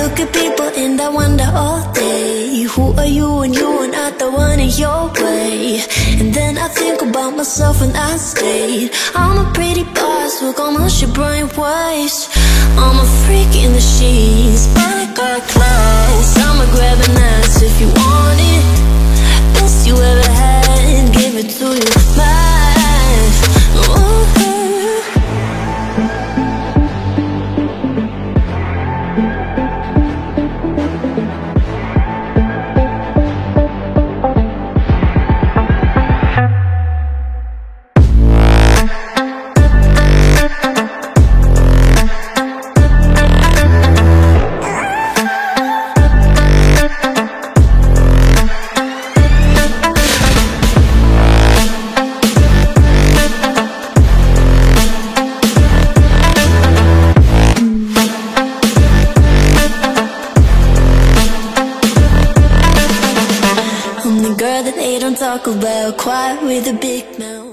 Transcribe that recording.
look at people and I wonder all day, who are you when you are not the one in your way? And then I think about myself and I state, I'm a pretty boss with almost your brain waste. I'm a freak in the sheets, but I got class. I'ma grab an ass if you want it. Best you ever had, give it to you, mine. Ooh. Girl that they don't talk about, quiet with a big mouth.